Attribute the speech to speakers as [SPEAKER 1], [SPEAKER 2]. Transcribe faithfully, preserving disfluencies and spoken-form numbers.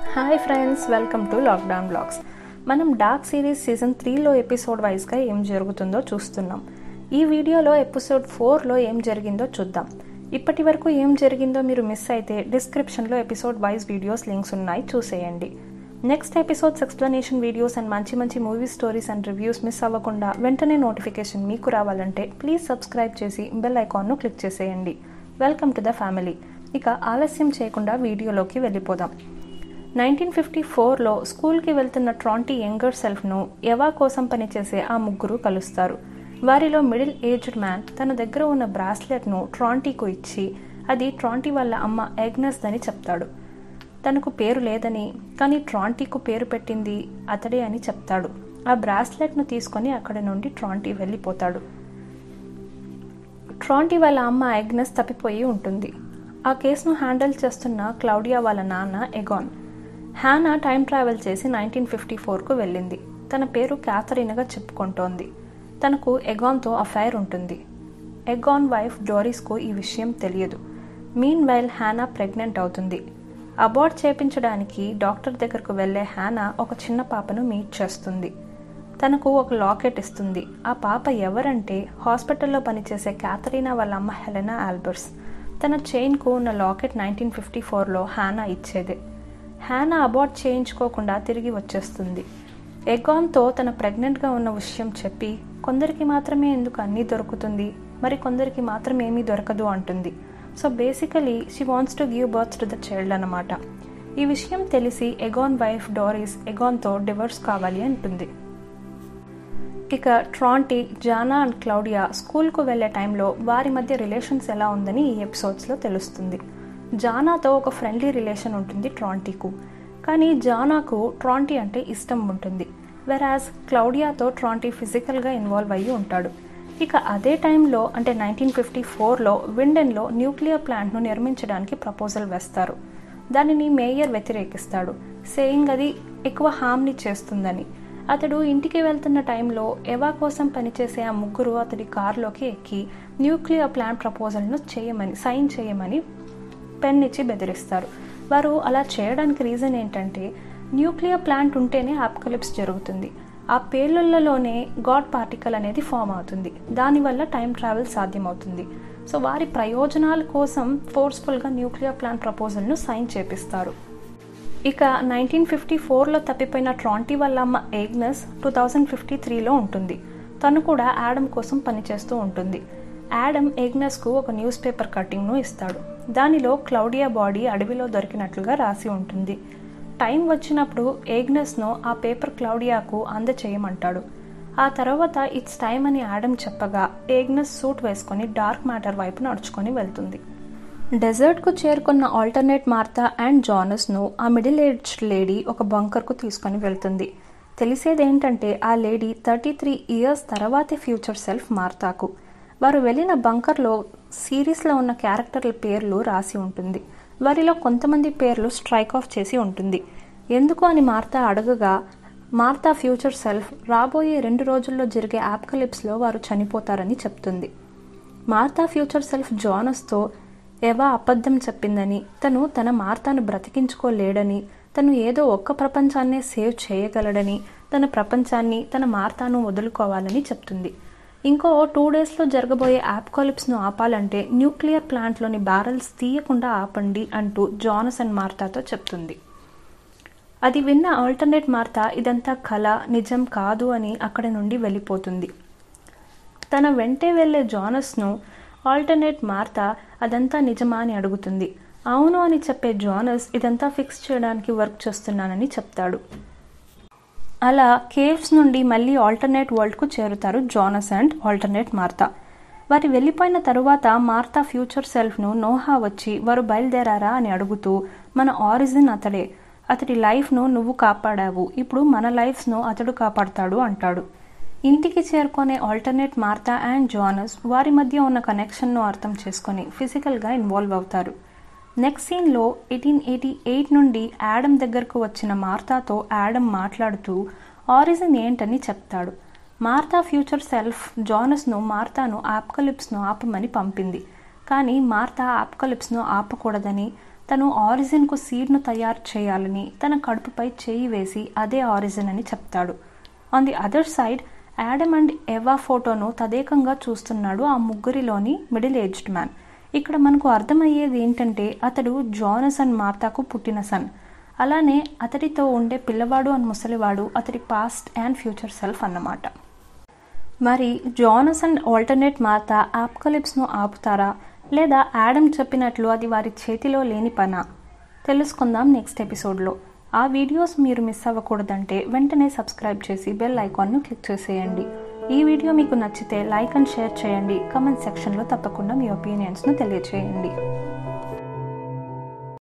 [SPEAKER 1] Hi friends, welcome to lockdown blogs. మనం dark series season త్రీలో episode వైజ్గా ఏం జరుగుతుందో చూస్తున్నాం. ఈ వీడియోలో ఎపిసోడ్ ఫోర్లో ఏం జరిగిందో చూద్దాం. ఇప్పటి వరకు ఏం జరిగిందో మీరు మిస్ అయితే డిస్క్రిప్షన్లో ఎపిసోడ్ వైజ్ వీడియోస్ లింక్స్ ఉన్నాయి, చూసేయండి. Next episodes explanation videos and మంచి మంచి movie stories and reviews miss అవ్వకుండా వెంటనే నోటిఫికేషన్ మీకు రావాలంటే ప్లీజ్ సబ్స్క్రైబ్ చేసి బెల్ ఐకాన్ను క్లిక్ చేసేయండి. Welcome to the family. ఇక ఆలస్యం చేయకుండా వీడియోలోకి వెళ్ళిపోదాం. నైన్టీన్ ఫిఫ్టీ ఫోర్లో స్కూల్కి వెళ్తున్న ట్రాంటీ యంగర్ సెల్ఫ్ను ఎవా కోసం పనిచేసే ఆ ముగ్గురు కలుస్తారు. వారిలో మిడిల్ ఏజ్డ్ మ్యాన్ తన దగ్గర ఉన్న బ్రాస్లెట్ను ట్రాంటీకు ఇచ్చి అది ట్రాంటీ వాళ్ళ అమ్మ ఎగ్నెస్ అని చెప్తాడు. తనకు పేరు లేదని, కానీ ట్రాంటీకు పేరు పెట్టింది అతడే అని చెప్తాడు. ఆ బ్రాస్లెట్ను తీసుకొని అక్కడి నుండి ట్రాంటీ వెళ్ళిపోతాడు. ట్రాంటీ వాళ్ళ అమ్మ ఎగ్నెస్ తప్పిపోయి ఉంటుంది. ఆ కేసును హ్యాండిల్ చేస్తున్న క్లౌడియా వాళ్ళ నాన్న ఎగాన్. హ్యానా టైం ట్రావెల్ చేసి నైన్టీన్ ఫిఫ్టీ ఫోర్కు వెళ్ళింది. తన పేరు క్యాథరిన్గా చెప్పుకుంటోంది. తనకు ఎగాన్తో అఫైర్ ఉంటుంది. ఎగాన్ వైఫ్ డోరిస్కు ఈ విషయం తెలియదు. మీన్ వైల్ హ్యానా ప్రెగ్నెంట్ అవుతుంది. అబార్ట్ చేపించడానికి డాక్టర్ దగ్గరకు వెళ్లే హ్యానా ఒక చిన్న పాపను మీట్ చేస్తుంది. తనకు ఒక లాకెట్ ఇస్తుంది. ఆ పాప ఎవరంటే హాస్పిటల్లో పనిచేసే క్యాథరీనా వాళ్ళ అమ్మ హెలెనా ఆల్బర్ట్స్. తన చైన్కు ఉన్న లాకెట్ నైన్టీన్ ఫిఫ్టీ ఫోర్లో హ్యానా ఇచ్చేదే. హ్యానా అబార్ట్ చేయించుకోకుండా తిరిగి వచ్చేస్తుంది. ఎగాన్తో తన ప్రెగ్నెంట్గా ఉన్న విషయం చెప్పి కొందరికి మాత్రమే ఎందుకు అన్నీ దొరుకుతుంది, మరి కొందరికి మాత్రం ఏమీ దొరకదు అంటుంది. So basically she wants to give birth to the child అన్నమాట. ఈ విషయం తెలిసి ఎగాన్ వైఫ్ డోరిస్ ఎగాన్తో డివోర్స్ కావాలి అంటుంది. ఇక ట్రాంటీ, జానా అండ్ క్లౌడియా స్కూల్కు వెళ్లే టైంలో వారి మధ్య రిలేషన్స్ ఎలా ఉందని ఈ ఎపిసోడ్స్లో తెలుస్తుంది. జానాతో ఒక ఫ్రెండ్లీ రిలేషన్ ఉంటుంది ట్రాంటీకు, కానీ జానాకు ట్రాంటీ అంటే ఇష్టం ఉంటుంది. వెరాజ్ క్లౌడియాతో ట్రాంటీ ఫిజికల్గా ఇన్వాల్వ్ అయ్యి ఉంటాడు. ఇక అదే టైంలో అంటే నైన్టీన్ ఫిఫ్టీ ఫోర్లో విండెన్లో న్యూక్లియర్ ప్లాంట్ను నిర్మించడానికి ప్రపోజల్ వేస్తారు. దానిని మేయర్ వ్యతిరేకిస్తాడు, సేయింగ్ అది ఎక్కువ హామ్ని చేస్తుందని. అతడు ఇంటికి వెళ్తున్న టైంలో ఎవా కోసం పనిచేసే ఆ ముగ్గురు అతడి కారులోకి ఎక్కి న్యూక్లియర్ ప్లాంట్ ప్రపోజల్ను చేయమని సైన్ చేయమని పెన్ ఇచ్చి బెదిరిస్తారు. వారు అలా చేయడానికి రీజన్ ఏంటంటే న్యూక్లియర్ ప్లాంట్ ఉంటేనే అపోకలిప్స్ జరుగుతుంది. ఆ పేలుళ్లలోనే గాడ్ పార్టికల్ అనేది ఫామ్ అవుతుంది. దానివల్ల టైం ట్రావెల్ సాధ్యమవుతుంది. సో వారి ప్రయోజనాల కోసం ఫోర్స్ఫుల్గా న్యూక్లియర్ ప్లాంట్ ప్రపోజల్ను సైన్ చేపిస్తారు. ఇక నైన్టీన్ ఫిఫ్టీ ఫోర్లో తప్పిపోయిన ట్రాంటీ వాళ్ళ అమ్మ ఎగ్నెస్ టూ థౌజండ్ ఫిఫ్టీ త్రీలో ఉంటుంది. తను కూడా యాడమ్ కోసం పనిచేస్తూ ఉంటుంది. యాడమ్ ఎగ్నెస్కు ఒక న్యూస్ పేపర్ కటింగ్ను ఇస్తాడు. దానిలో క్లౌడియా బాడీ అడవిలో దొరికినట్లుగా రాసి ఉంటుంది. టైం వచ్చినప్పుడు ఎగ్నెస్ను ఆ పేపర్ క్లౌడియాకు అందచేయమంటాడు. ఆ తర్వాత ఇట్స్ టైం అని యాడమ్ చెప్పగా ఎగ్నెస్ సూట్ వేసుకొని డార్క్ మ్యాటర్ వైపు నడుచుకొని వెళ్తుంది. డెజర్ట్కు చేరుకున్న ఆల్టర్నేట్ మార్తా అండ్ జానస్ను ఆ మిడిల్ ఏజ్డ్ లేడీ ఒక బంకర్కు తీసుకొని వెళ్తుంది. తెలిసేదేంటంటే ఆ లేడీ థర్టీ త్రీ ఇయర్స్ తర్వాతే ఫ్యూచర్ సెల్ఫ్ మార్తాకు. వారు వెళ్ళిన బంకర్లో సిరీస్లో ఉన్న క్యారెక్టర్ల పేర్లు రాసి ఉంటుంది. వారిలో కొంతమంది పేర్లు స్ట్రైక్ ఆఫ్ చేసి ఉంటుంది. ఎందుకు అని మార్తా అడగగా మార్తా ఫ్యూచర్ సెల్ఫ్ రాబోయే రెండు రోజుల్లో జరిగే అపోకలిప్స్లో వారు చనిపోతారని చెప్తుంది. మార్తా ఫ్యూచర్ సెల్ఫ్ జానస్తో ఎవా అబద్ధం చెప్పిందని, తను తన మార్తాను బ్రతికించుకోలేడని, తను ఏదో ఒక్క ప్రపంచాన్నే సేవ్ చేయగలడని, తన ప్రపంచాన్ని తన మార్తాను వదులుకోవాలని చెప్తుంది. ఇంకో టూ డేస్లో జరగబోయే అపోకలిప్స్ను ఆపాలంటే న్యూక్లియర్ ప్లాంట్లోని బ్యారల్స్ తీయకుండా ఆపండి అంటూ జానస్ అండ్ మార్తాతో చెప్తుంది. అది విన్న ఆల్టర్నేట్ మార్తా ఇదంతా కళ, నిజం కాదు అని అక్కడి నుండి వెళ్ళిపోతుంది. తన వెంటే వెళ్లే జానస్ను ఆల్టర్నేట్ మార్తా అదంతా నిజమా అని అడుగుతుంది. అవును అని చెప్పే జానస్ ఇదంతా ఫిక్స్ చేయడానికి వర్క్ చేస్తున్నానని చెప్తాడు. అలా కేవ్స్ నుండి మళ్ళీ ఆల్టర్నేట్ వరల్డ్కు చేరుతారు జానస్ అండ్ ఆల్టర్నేట్ మార్తా. వారు వెళ్ళిపోయిన తరువాత మార్తా ఫ్యూచర్ సెల్ఫ్ను నోహా వచ్చి వారు బయలుదేరారా అని అడుగుతూ, మన ఆరిజిన్ అతడే, అతడి లైఫ్ను నువ్వు కాపాడావు, ఇప్పుడు మన లైఫ్స్ను అతడు కాపాడుతాడు అంటాడు. ఇంటికి చేరుకునే ఆల్టర్నేట్ మార్తా అండ్ జానస్ వారి మధ్య ఉన్న కనెక్షన్ను అర్థం చేసుకొని ఫిజికల్గా ఇన్వాల్వ్ అవుతారు. నెక్స్ట్ సీన్లో ఎయిటీన్ ఎయిటీ ఎయిట్ నుండి యాడమ్ దగ్గరకు వచ్చిన మార్తాతో యాడమ్ మాట్లాడుతూ ఆరిజిన్ ఏంటని చెప్తాడు. మార్తా ఫ్యూచర్ సెల్ఫ్ జానస్ను మార్తాను అపోకలిప్స్ను ఆపమని పంపింది, కానీ మార్తా అపోకలిప్స్ను ఆపకూడదని, తను ఆరిజిన్కు సీడ్ను తయారు చేయాలని తన కడుపుపై చేయి వేసి అదే ఆరిజిన్ అని చెప్తాడు. On the other side Adam and Eva ఫోటోను తదేకంగా చూస్తున్నాడు ఆ ముగ్గురిలోని మిడిల్ ఏజ్డ్ మ్యాన్. ఇక్కడ మనకు అర్థమయ్యేది ఏంటంటే అతడు జానస్ అండ్ మార్తాకు పుట్టిన సన్. అలానే అతడితో ఉండే పిల్లవాడు అండ్ ముసలివాడు అతడి పాస్ట్ అండ్ ఫ్యూచర్ సెల్ఫ్ అన్నమాట. మరి జానస్ అండ్ ఆల్టర్నేట్ మార్తా అపోకలిప్స్ను ఆపుతారా, లేదా యాడమ్ చెప్పినట్లు అది వారి చేతిలో లేని పనా? తెలుసుకుందాం నెక్స్ట్ ఎపిసోడ్లో. ఆ వీడియోస్ మీరు మిస్ అవ్వకూడదంటే వెంటనే సబ్స్క్రైబ్ చేసి బెల్ ఐకాన్ను క్లిక్ చేసేయండి. ఈ వీడియో మీకు నచ్చితే లైక్ అండ్ షేర్ చేయండి. కమెంట్ సెక్షన్లో తప్పకుండా మీ ఒపీనియన్స్ను తెలియచేయండి.